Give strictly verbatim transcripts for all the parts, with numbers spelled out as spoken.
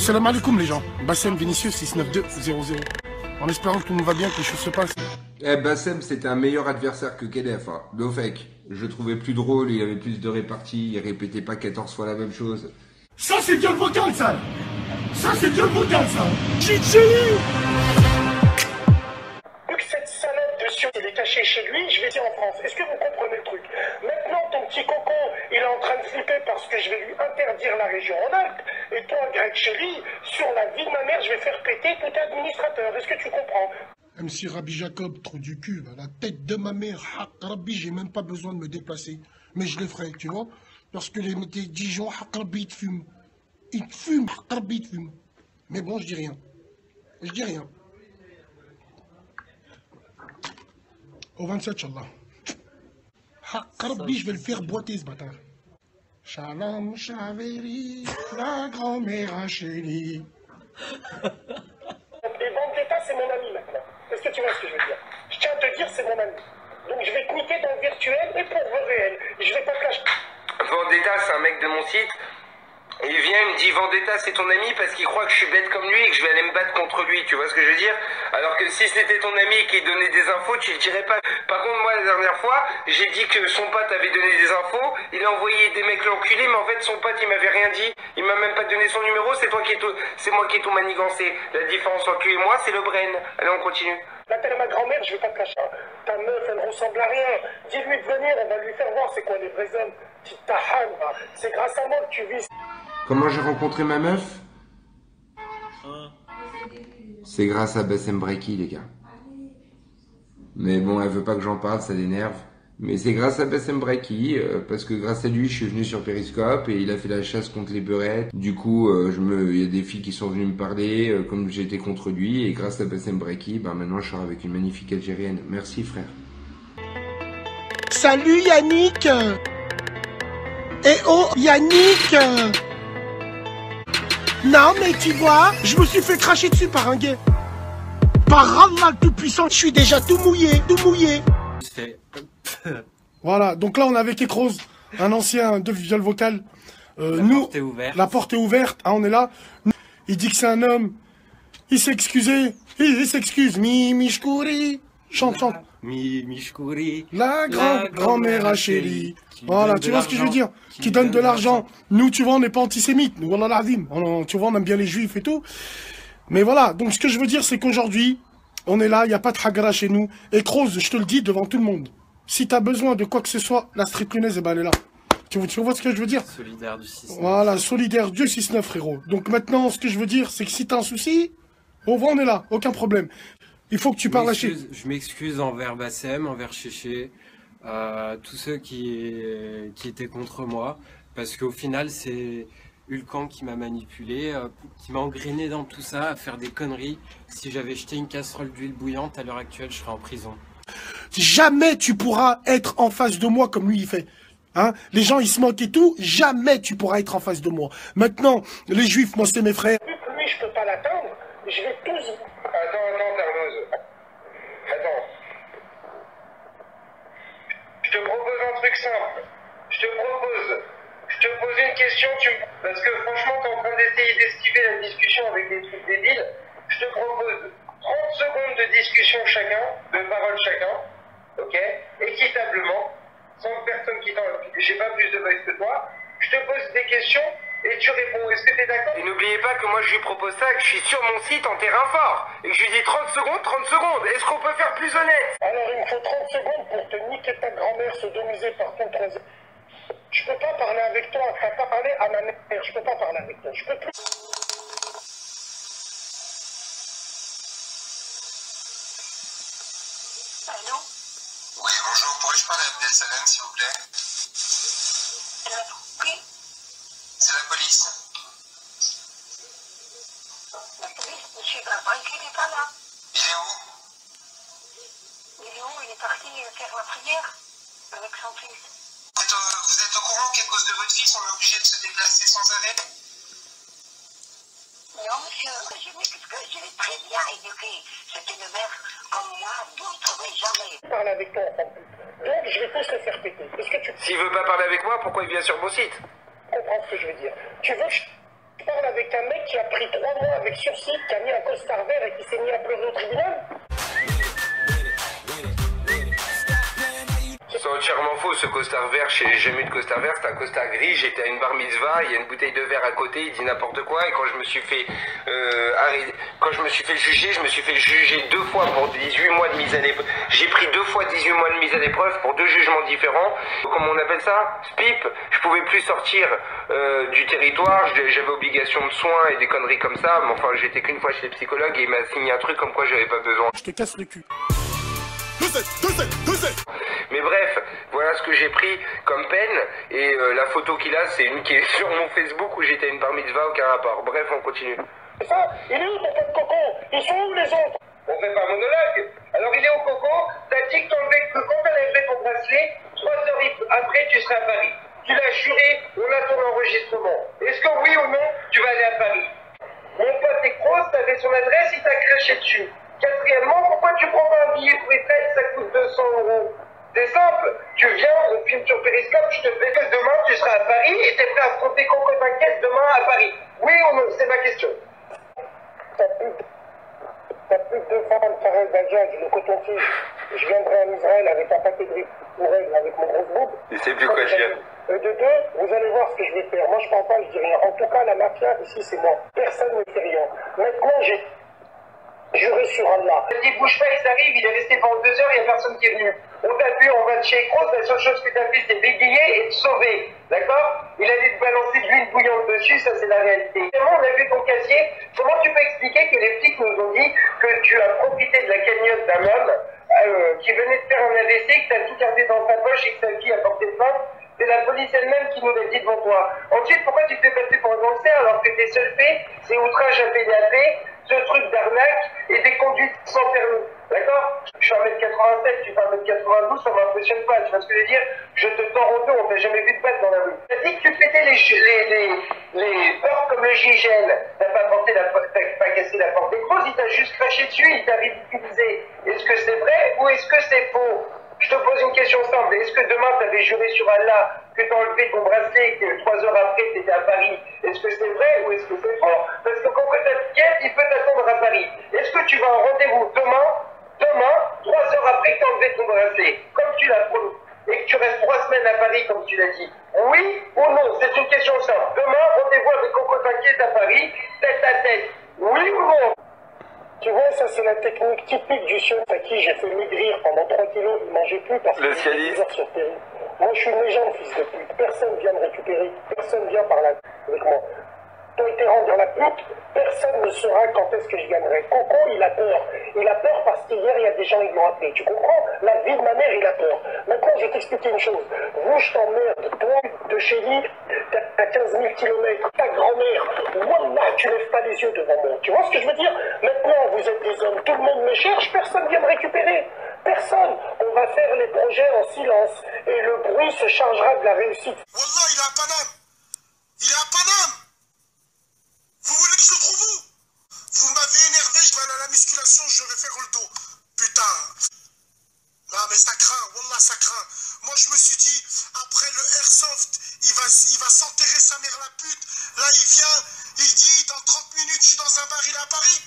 Salam alaikum les gens. Bassem Vinicius six neuf deux zéro zéro. En espérant que tout le monde va bien, que les choses se passent. Eh, Bassem, c'était un meilleur adversaire que Kedef. Hein. No fake. Je le trouvais plus drôle, il avait plus de réparties, il répétait pas quatorze fois la même chose. Ça c'est bien le vocal ça. Ça c'est bien le vocal ça. Chichili. Vu que cette salope de Sion, il est caché chez lui, je vais dire en France. Est-ce que vous comprenez le truc? Maintenant, ton petit coco, il est en train de flipper parce que je vais lui interdire la région Rhône-Alpes. Et toi, Greg Chély, sur la vie de ma mère, je vais faire péter tout administrateur. Est-ce que tu comprends? M C Rabbi Jacob, trou du cul, la tête de ma mère, Haq Rabbi, j'ai même pas besoin de me déplacer. Mais je le ferai, tu vois. Parce que les, les Dijon, Haq Rabbi, ils te fument. Ils te fument, Haq Rabbi, ils te fument. Mais bon, je dis rien. Je dis rien. Au vingt-sept, Inch'Allah. Haq Rabbi, je vais le faire boiter, ce bâtard. Shalom, Chaveri, la grand-mère à Chélie. Et Vendetta, c'est mon ami maintenant. Est-ce que tu vois ce que je veux dire? Je tiens à te dire, c'est mon ami. Donc je vais te niquer dans le virtuel et pour le réel. Je vais pas te lâcher. Vendetta, c'est un mec de mon site. Et il vient, il me dit Vendetta, c'est ton ami parce qu'il croit que je suis bête comme lui et que je vais aller me battre contre lui. Tu vois ce que je veux dire? Alors que si c'était ton ami et qu'il donnait des infos, tu le dirais pas. Par contre, moi, la dernière fois, j'ai dit que son pote avait donné des infos. Il a envoyé des mecs l'enculer, mais en fait, son pote, il m'avait rien dit. Il m'a même pas donné son numéro. C'est toi qui es tout, c'est moi qui ai tout manigancé. La différence entre lui et moi, c'est le brain. Allez, on continue. Là, t'es ma grand-mère, je vais pas te lâcher. Ta meuf, elle ressemble à rien. Dis-lui de venir, on va lui faire voir c'est quoi les vrais hommes. Petite tahane, c'est grâce à moi que tu vis. Comment j'ai rencontré ma meuf? C'est grâce à Bassem Breki, les gars. Mais bon, elle veut pas que j'en parle, ça l'énerve. Mais c'est grâce à Bassem Breki, euh, parce que grâce à lui, je suis venu sur Periscope et il a fait la chasse contre les beurettes. Du coup, euh, je me, il y a des filles qui sont venues me parler, euh, comme j'étais contre lui. Et grâce à Bassem Breki, ben maintenant je sors avec une magnifique Algérienne. Merci, frère. Salut Yannick. Eh oh Yannick. Non mais tu vois, je me suis fait cracher dessus par un gay. Par Allah le Tout-Puissant, je suis déjà tout mouillé, tout mouillé. Voilà, donc là on est avec Ekros, un ancien de viol vocal. Euh, la nous, porte est ouverte. La porte est ouverte, ah, on est là. Il dit que c'est un homme. Il s'est excusé. Il, il s'excuse. Mi Mishkouri. Chante, chante. Mi Mishkouri. La grand grand-mère à Chélie. Voilà, tu vois ce que je veux dire? Qui, qui donne de l'argent. Nous, tu vois, on n'est pas antisémites. Nous, voilà l'azim. Tu vois, on aime bien les juifs et tout. Mais voilà, donc ce que je veux dire, c'est qu'aujourd'hui, on est là, il n'y a pas de hagara chez nous. Et Kroos, je te le dis devant tout le monde. Si tu as besoin de quoi que ce soit, la street lyonnaise, eh ben, elle est là. Tu, tu vois ce que je veux dire? Solidaire du six neuf. Voilà, solidaire du six neuf, frérot. Donc maintenant, ce que je veux dire, c'est que si tu as un souci, on voit, on est là, aucun problème. Il faut que tu parles à Chéché. Je m'excuse envers Bassem, envers Chéché, euh, tous ceux qui, qui étaient contre moi, parce qu'au final, c'est Hulkan qui m'a manipulé, euh, qui m'a engrainé dans tout ça, à faire des conneries. Si j'avais jeté une casserole d'huile bouillante, à l'heure actuelle, je serais en prison. Jamais tu pourras être en face de moi comme lui il fait. Hein, les gens ils se moquent et tout, jamais tu pourras être en face de moi. Maintenant, les juifs, moi c'est mes frères. Vu que lui, je peux pas l'atteindre, je vais tous... Attends, attends, Termeuse. Attends. Je te propose un truc simple. Je te propose. Je te pose une question, tu me... parce que franchement, t'es en train d'essayer d'esquiver la discussion avec des trucs débiles. Je te propose trente secondes de discussion chacun, de parole chacun, ok, équitablement, sans personne qui t'en... J'ai pas plus de voix que toi. Je te pose des questions et tu réponds. Est-ce que t'es d'accord? Et n'oubliez pas que moi je lui propose ça, que je suis sur mon site en terrain fort, et que je lui dis trente secondes, trente secondes. Est-ce qu'on peut faire plus honnête? Alors il me faut trente secondes pour te niquer ta grand-mère sodomisée par ton troisième. Je peux pas parler avec toi, t'as pas parlé à ma mère, je peux pas parler avec toi, je peux plus. Allô? Oui, bonjour, pourrais-je parler à Abdel Salem, s'il vous plaît? Oui? C'est la police. La police, monsieur Breki, il n'est pas là. Il est où? Il est où? Il est parti faire la prière avec son fils. Vous êtes, au, vous êtes au courant qu'à cause de votre fils, on est obligé de se déplacer sans arrêt? Non, monsieur, je m'excuse, je l'ai très bien éduqué. C'était une mère comme moi, d'autres, mais jamais. Je parle avec toi, enfant de pute. Donc je vais tous le faire péter. Est-ce que tu S'il veut pas parler avec moi, pourquoi il vient sur mon site? comprends ce que je veux dire? Tu veux que je parles avec un mec qui a pris trois mois avec sursis, qui a mis un costard vert et qui s'est mis à pleurer au tribunal? C'est entièrement faux, ce costard vert. J'ai jamais eu de costard vert, c'est un costard gris. J'étais à une bar mitzvah, il y a une bouteille de verre à côté, il dit n'importe quoi. Et quand je me suis fait euh, arrêter, quand je me suis fait juger, je me suis fait juger deux fois pour dix-huit mois de mise à l'épreuve. J'ai pris deux fois dix-huit mois de mise à l'épreuve pour deux jugements différents. Comment on appelle ça? Spip. Je pouvais plus sortir euh, du territoire, j'avais obligation de soins et des conneries comme ça. Mais enfin, j'étais qu'une fois chez le psychologue et il m'a signé un truc comme quoi j'avais pas besoin. Je te casse le cul. Mais bref, voilà ce que j'ai pris comme peine, et euh, la photo qu'il a, c'est une qui est sur mon Facebook où j'étais à une bar mitzvah, aucun rapport. Bref, on continue. Ça, il est où ton pote Coco? Ils sont où les autres? On fait pas un monologue. Alors il est au Coco, t'as dit que, que quand t'as enlevé ton bracelet, trois heures après tu seras à Paris. Tu l'as juré, on a ton enregistrement. Est-ce que oui ou non, tu vas aller à Paris? Mon pote Ekros, t'avais son adresse, il t'a craché dessus. Quatrièmement, pourquoi tu prends pas un billet pour Israël, ça coûte deux cents euros? C'est simple, tu viens, on filme sur Periscope, je te fais que demain tu seras à Paris et t'es prêt à affronter Coco T'inquiète demain à Paris. Oui ou non? C'est ma question. T'as plus, t'as plus de deux femmes, Karel Bajaj, le coton-tige. Je viendrai en Israël avec un paquet de riz pour elle, avec mon gros groupe. Il sait plus quoi dire. Euh, de deux, vous allez voir ce que je vais faire. Moi je parle pas, je dis rien. En tout cas, la mafia ici c'est moi. Personne ne fait rien. Maintenant j'ai juré sur Allah. Il dit bouge pas, il arrive, il est resté pendant deux heures, il n'y a personne qui est venu. On t'a vu, on va de chez Cross, la seule chose que t'as fait c'est bégayer et te sauver. D'accord? Il allait te balancer de l'huile bouillante dessus, ça c'est la réalité. Comment on a vu ton casier? Comment tu peux expliquer que les flics nous ont dit que tu as profité de la cagnotte d'un homme euh, qui venait de faire un A V C, que t'as tout gardé dans sa poche et que sa fille a porté plainte? C'est la police elle-même qui nous l'a dit devant toi. Ensuite, pourquoi tu te fais passer pour un gangster alors que tes seuls faits, c'est outrage à P D A P, ce truc d'arnaque et des conduites sans permis. D'accord? Je suis un mètre quatre-vingt-sept, tu fais un mètre quatre-vingt-douze, ça m'impressionne pas. Tu vois ce que je veux dire? Je te tords en deux, on t'a jamais vu te battre dans la rue. T'as dit que tu pétais les, les, les, les portes comme le gigène. T'as pas porté la, t'as pas cassé la porte des grosses, il t'a juste craché dessus, il t'a ridiculisé. Est-ce que c'est vrai ou est-ce que c'est faux? Je te pose une question simple. Est-ce que demain, tu avais juré sur Allah que tu as enlevé ton bracelet et que trois heures après, tu étais à Paris? Est-ce que c'est vrai ou est-ce que c'est faux? Parce que quand tu t'inquiètes, il peut t'attendre à Paris. Est-ce que tu vas en rendez-vous demain, demain, trois heures après que tu as enlevé ton bracelet, comme tu l'as promis, et que tu restes trois semaines à Paris, comme tu l'as dit? Oui ou non? C'est une question simple. Demain, rendez-vous avec Coco T'inquiète à Paris, tête à tête. Oui ou non? Tu vois, ça c'est la technique typique du sion à qui j'ai fait maigrir pendant trois kilos, il ne mangeait plus parce qu'il était bizarre sur Péry. Moi je suis une légende, fils de pute, personne vient me récupérer, personne vient par là avec moi. Toi et t'es rendre la pute, personne ne saura quand est-ce que je gagnerai. Coco, il a peur. Il a peur parce qu'hier, il y a des gens qui l'ont appelé. Tu comprends? La vie de ma mère, il a peur. Maintenant, je vais t'expliquer une chose. Vous, je t'emmerde. Toi, de chez lui, t'as à quinze mille kilomètres. Ta grand-mère, wallah, tu lèves pas les yeux devant moi. Tu vois ce que je veux dire? Maintenant, vous êtes des hommes. Tout le monde me cherche. Personne vient me récupérer. Personne. On va faire les projets en silence. Et le bruit se chargera de la réussite. Wallah, il est à Paname. Il est à Paname. Vous voulez que je le trouve où? Vous m'avez énervé, je vais aller à la musculation, je vais faire le dos. Putain. Non mais ça craint, wallah ça craint. Moi je me suis dit, après le airsoft, il va, il va s'enterrer sa mère la pute. Là il vient, il dit, dans trente minutes je suis dans un bar, il est à Paris.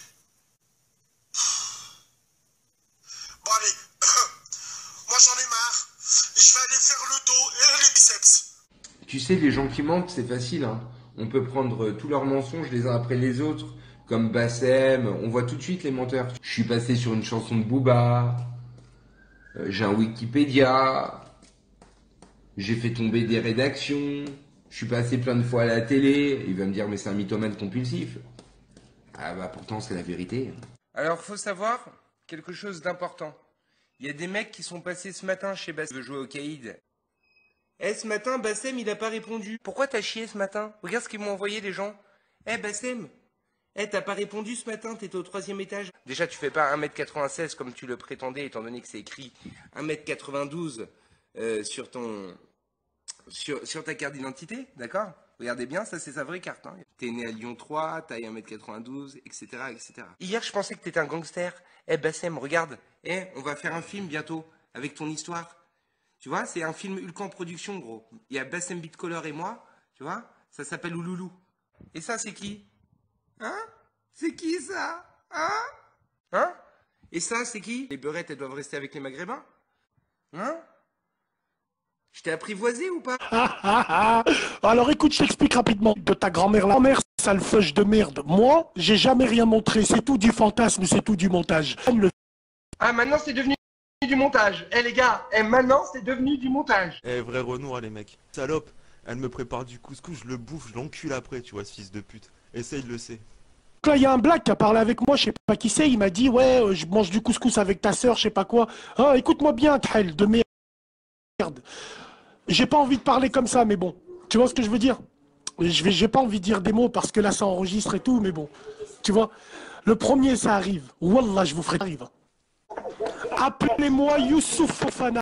Bon allez, moi j'en ai marre. Je vais aller faire le dos et les biceps. Tu sais, les gens qui mentent, c'est facile, hein. On peut prendre tous leurs mensonges les uns après les autres, comme Bassem, on voit tout de suite les menteurs. Je suis passé sur une chanson de Booba, euh, j'ai un Wikipédia, j'ai fait tomber des rédactions, je suis passé plein de fois à la télé, il va me dire mais c'est un mythomane compulsif. Ah bah pourtant c'est la vérité. Alors faut savoir quelque chose d'important. Il y a des mecs qui sont passés ce matin chez Bassem, veut jouer au caïd. Eh, ce matin, Bassem, il a pas répondu. Pourquoi t'as chié ce matin? Regarde ce qu'ils m'ont envoyé, les gens. Eh, Bassem, eh, t'as pas répondu ce matin, t'étais au troisième étage. Déjà, tu fais pas un mètre quatre-vingt-seize comme tu le prétendais, étant donné que c'est écrit un mètre quatre-vingt-douze euh, sur ton... Sur, sur ta carte d'identité, d'accord? Regardez bien, ça c'est sa vraie carte. Hein. T'es né à Lyon trois, taille un mètre quatre-vingt-douze, et cetera, et cetera. Hier, je pensais que t'étais un gangster. Eh, Bassem, regarde. Eh, on va faire un film bientôt, avec ton histoire. Tu vois, c'est un film Ulcan Production, gros. Il y a Bassem Bitcolor et moi, tu vois, ça s'appelle Ouloulou. Et ça, c'est qui? Hein? C'est qui, ça? Hein? Hein? Et ça, c'est qui? Les beurettes, elles doivent rester avec les maghrébins? Hein? Je t'ai apprivoisé ou pas? Ah, ah, ah. Alors écoute, je t'explique rapidement de ta grand-mère. La grand-mère, sale feuche de merde. Moi, j'ai jamais rien montré. C'est tout du fantasme, c'est tout du montage. Le... Ah, maintenant, c'est devenu du montage. Eh, les gars, eh, maintenant, c'est devenu du montage. Eh, vrai Renoir, les mecs. Salope, elle me prépare du couscous, je le bouffe, je l'encule après, tu vois, ce fils de pute. Essaye, il le sait. Là, il y a un black qui a parlé avec moi, je sais pas qui c'est. Il m'a dit, ouais, euh, je mange du couscous avec ta sœur, je sais pas quoi. Ah, écoute-moi bien, Trell, de merde. J'ai pas envie de parler comme ça, mais bon. Tu vois ce que je veux dire? Je vais, j'ai pas envie de dire des mots parce que là, ça enregistre et tout, mais bon. Tu vois? Le premier, ça arrive. Wallah, je vous ferai arrive. Appelez-moi Youssouf Fofana.